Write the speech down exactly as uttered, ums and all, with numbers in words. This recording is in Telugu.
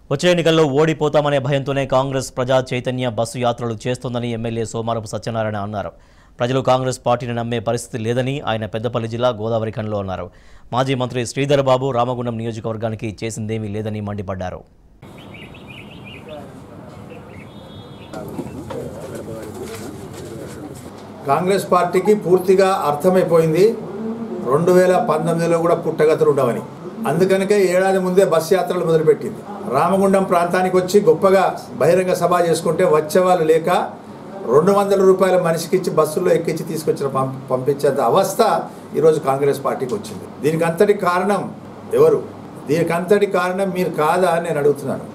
వచ్చే ఎన్నికల్లో ఓడిపోతామనే భయంతోనే కాంగ్రెస్ ప్రజా చైతన్య బస్సు యాత్రలు చేస్తోందని ఎమ్మెల్యే సోమారపు సత్యనారాయణ అన్నారు. ప్రజలు కాంగ్రెస్ పార్టీని నమ్మే పరిస్థితి లేదని ఆయన పెద్దపల్లి జిల్లా గోదావరి ఖండ్లో అన్నారు. మాజీ మంత్రి శ్రీధర్ బాబు రామగుండం నియోజకవర్గానికి చేసిందేమీ లేదని మండిపడ్డారు. కాంగ్రెస్ పార్టీకి పూర్తిగా అర్థమైపోయింది రెండు వేల పంతొమ్మిదిలో కూడా పుట్టగతులు ఉండవని. అందుకనికే ఏడాది ముందే బస్ యాత్రలు మొదలుపెట్టింది. రామగుండం ప్రాంతానికి వచ్చి గొప్పగా బహిరంగ సభ చేసుకుంటే వచ్చేవాళ్ళు లేక రెండు వందల రూపాయల మనిషికి ఇచ్చి బస్సుల్లో ఎక్కించి తీసుకొచ్చిన పంపించేంత అవస్థ ఈరోజు కాంగ్రెస్ పార్టీకి వచ్చింది. దీనికి అంతటి కారణం ఎవరు? దీనికి అంతటి కారణం మీరు కాదా అని నేను అడుగుతున్నాను.